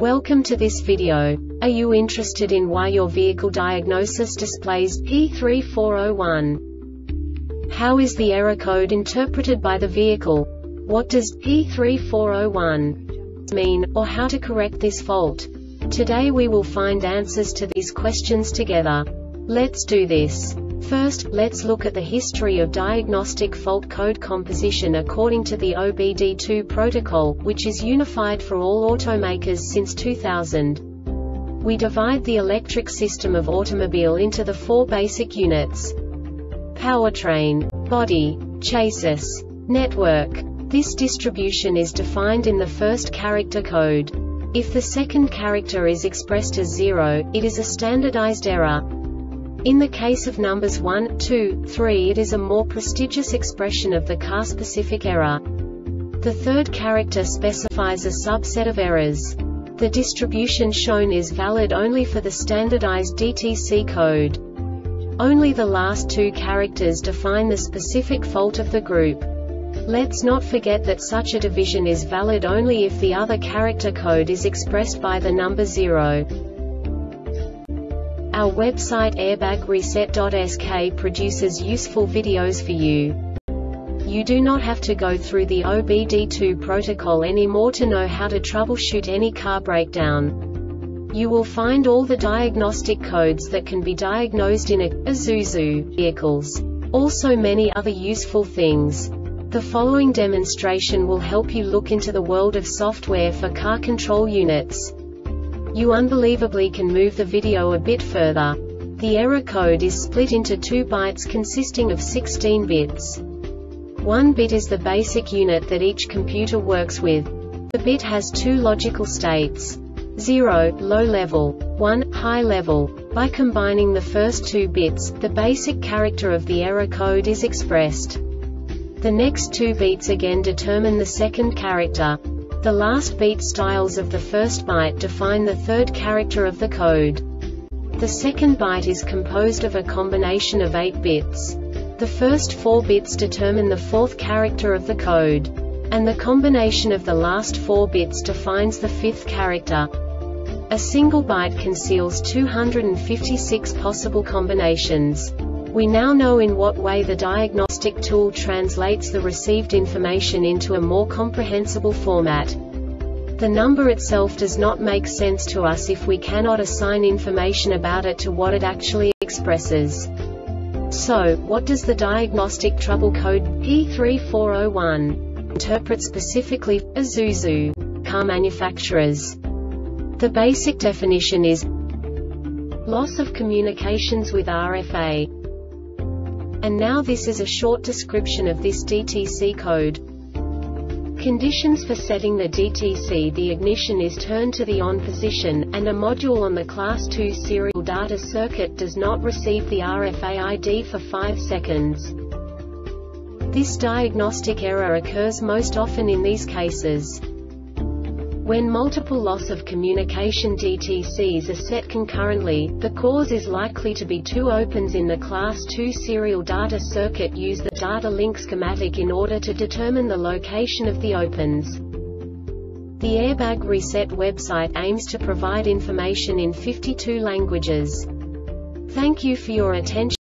Welcome to this video. Are you interested in why your vehicle diagnosis displays P3401? How is the error code interpreted by the vehicle? What does P3401 mean, or how to correct this fault? Today we will find answers to these questions together. Let's do this. First, let's look at the history of diagnostic fault code composition according to the OBD2 protocol, which is unified for all automakers since 2000. We divide the electric system of automobile into the four basic units: powertrain, body, chassis, network. This distribution is defined in the first character code. If the second character is expressed as 0, it is a standardized error. In the case of numbers 1, 2, 3, it is a more prestigious expression of the car-specific error. The third character specifies a subset of errors. The distribution shown is valid only for the standardized DTC code. Only the last two characters define the specific fault of the group. Let's not forget that such a division is valid only if the other character code is expressed by the number 0. Our website airbagreset.sk produces useful videos for you. You do not have to go through the OBD2 protocol anymore to know how to troubleshoot any car breakdown. You will find all the diagnostic codes that can be diagnosed in Isuzu vehicles. Also many other useful things. The following demonstration will help you look into the world of software for car control units. You unbelievably can move the video a bit further. The error code is split into 2 bytes consisting of 16 bits. 1 bit is the basic unit that each computer works with. The bit has 2 logical states: 0, low level, 1, high level. By combining the first 2 bits, the basic character of the error code is expressed. The next 2 beats again determine the second character. The last beat styles of the first byte define the third character of the code. The second byte is composed of a combination of 8 bits. The first 4 bits determine the fourth character of the code. And the combination of the last 4 bits defines the fifth character. A single byte conceals 256 possible combinations. We now know in what way the diagnostic tool translates the received information into a more comprehensible format. The number itself does not make sense to us if we cannot assign information about it to what it actually expresses. So, what does the diagnostic trouble code P3401 interpret specifically for Isuzu car manufacturers? The basic definition is loss of communications with RFA. And now this is a short description of this DTC code. Conditions for setting the DTC: the ignition is turned to the on position, and a module on the Class 2 serial data circuit does not receive the RFA ID for 5 seconds. This diagnostic error occurs most often in these cases: when multiple loss of communication DTCs are set concurrently, the cause is likely to be 2 opens in the Class 2 serial data circuit. Use the data link schematic in order to determine the location of the opens. The Airbag Reset website aims to provide information in 52 languages. Thank you for your attention.